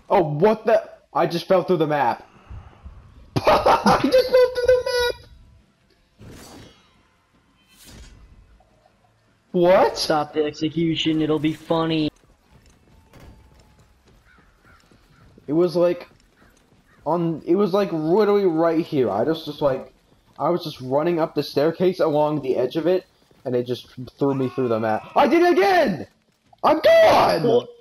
Oh, what the? I just fell through the map. I just fell through the map. What? Stop the execution, it'll be funny. It was like literally right here. I was just running up the staircase along the edge of it, and it just threw me through the map. I did it again! I'm gone!